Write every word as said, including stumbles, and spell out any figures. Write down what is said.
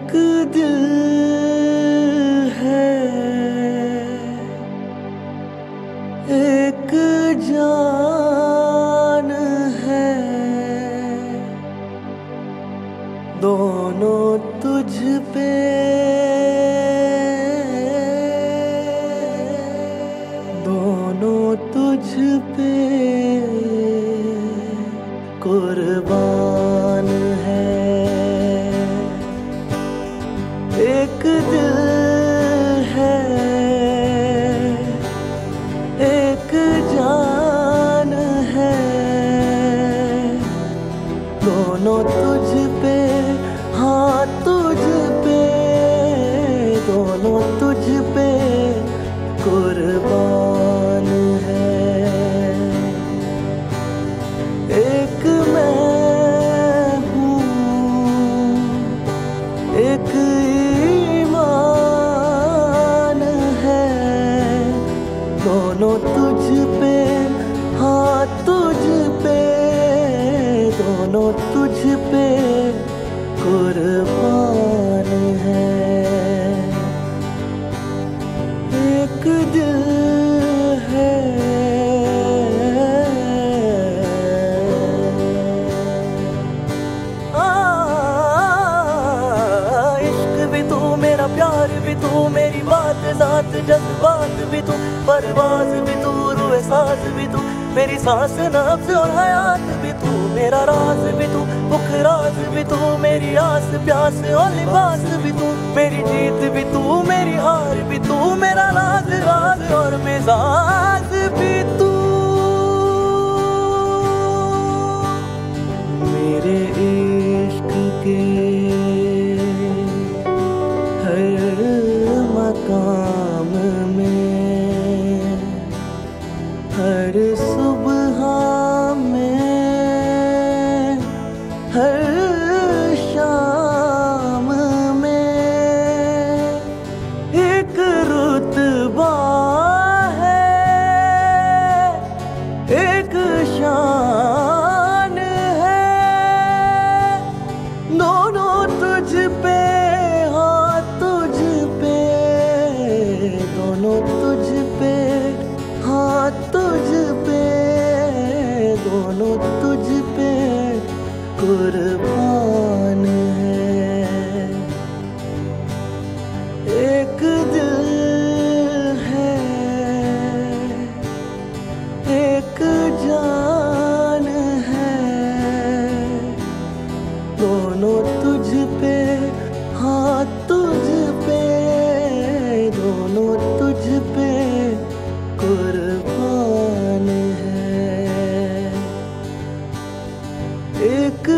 एक दिल है, एक जान है, दोनों तुझ पे, दोनों तुझ पे कुर्बान है। एक दिल है, एक जान है, दोनों तुझ पे, हाँ तुझ पे, दोनों तुझ पे कुर्बान है। एक मैं हूँ, एक ईमान है, दोनों तुझ पे, हाँ तुझ पे, दोनों तुझ पे कुर्बान है। एक दिल है। आ, इश्क भी तू, मेरा प्यार भी तू, मेरी बात जात जज्बात भी तू, परवाज भी तू, रूए साज भी तू, मेरी सांस नब्ज़ और हयात भी तू, मेरा राज भी तू, पुखराज भी तू, मेरी आस प्यास और लिबास भी तू, मेरी जीत भी तू, मेरी हार भी तू, मेरा राज राज और मिजाज भी तू। मेरे इश्क के हर मकाम में, हर सुबह में, हर शाम में एक रुतबा है, एक शान है, दोनों तुझ पे, हाँ तुझ पे, दोनों तुझ पे, हाँ तुझ पे, दोनों तुझ पे कुर्बान है। एक दिल है, एक जान है, दोनों तुझ पे, हाँ तुझ पे, दोनों तुझ पे कुर्बान है। एक